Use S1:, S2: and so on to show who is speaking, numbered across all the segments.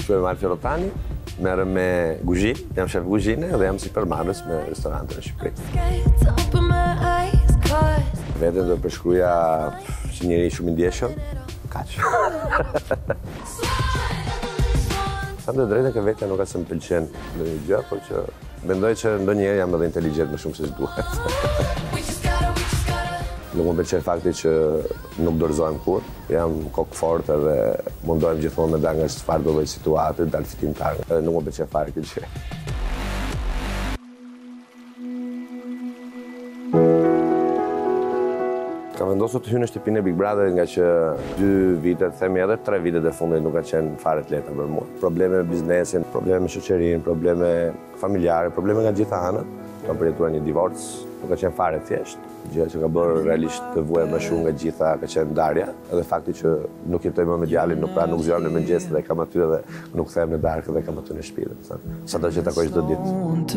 S1: Shkruaj me Alfio Rotani, merrem me kuzhinë, jam shef kuzhine dhe jam si përmarrës me restorante në Shqipëri. Veten do përshkruja që njëri shumë i ndjeshëm, kaq. Sa të drejtën ke vetja nuk ka se më pëlqen ndonjë gjë, por që mendoj që ndonjëherë jam edhe inteligjent më shumë se ç'duhet. Nuk më pëlqen fakti që nuk dorëzohem kur, jam kokë fort edhe mundohem gjithmonë me dalë nga çfarë do lloj situate, dal fitimtar. Edhe nuk më pëlqen fare kjo gjë. Kam vendosur të hyj në shtëpinë e Big Brother nga që 2 vitet, themi edhe 3 vitet e fundit nuk ka qenë fare të lehta për mua. Probleme me biznesin, probleme me shoqërinë, probleme familjare, probleme nga gjitha anët. Kam përjetuar një divorc, nuk ka qenë fare thjesht. Gjë që ka bërë realisht të vuaj më shumë nga gjitha ka qenë ndarja. Edhe fakti që nuk jetoj më me djalin, nuk zgjohem në mëngjes dhe kam aty dhe nuk kthehem në darkë dhe kam aty në shtëpi. Sado që takoj çdo ditë.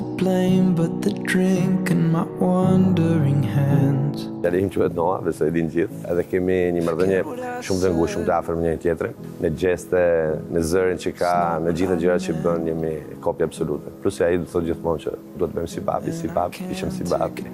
S1: Djali im quhet Noa, besoj e din gjithë. Edhe kemi një marrëdhënie shumë të ngushtë, shumë të afër me njëri tjetrin. Në gjeste, në zërin që ka, në gjitha gjërat që bën, jemi kopje absolute. Plus ai do thotë gjithmonë që duhet të bëjmë si babi, ishim si babi.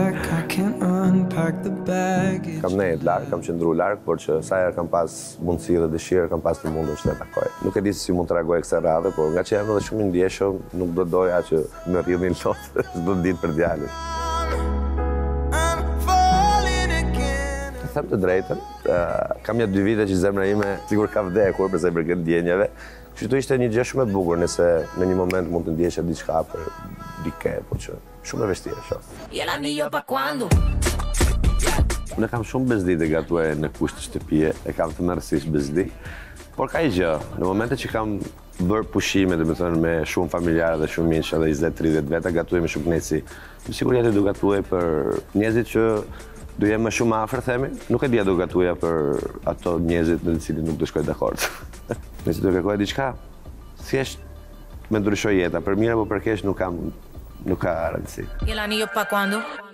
S1: Kam nejt larg, kam qëndru larg, por që sa herë kam pas mundësi dhe dëshirë, kam pas të mundur që të takoj. Nuk e di se si mund të reagoj kësaj radhe, por nga që jam edhe shumë i ndjeshëm, nuk do doja që më rrjedhin lot çdo ditë për djalin. Të them të drejtën, kam ja 2 vite që zemra ime sigur ka vdekur përsa i përket ndjenjave. Kështu ishte një gjë shumë e bukur nëse në një moment mund të ndjesha diçka për dike, por që shumë e vështirë shoh. Unë kam shumë bezdi të gatuaj në kusht të shtëpie, e kam të mërësisht bezdi, por ka i gjë, në momente që kam bërë pushime, dhe me thënë me shumë familjarë dhe shumë miqë edhe 20-30 veta, gatuaj me shumë kneci. Në sigurisht do gatuaj për njerëzit që do jem më shumë afër, themi, nuk e dia do gatuja për ato njerëzit në të cilin nuk do shkoj dakord. Nëse do kërkoj diçka, thjesht me ndryshoj jeta, për mirë apo për keq nuk ka rëndësi.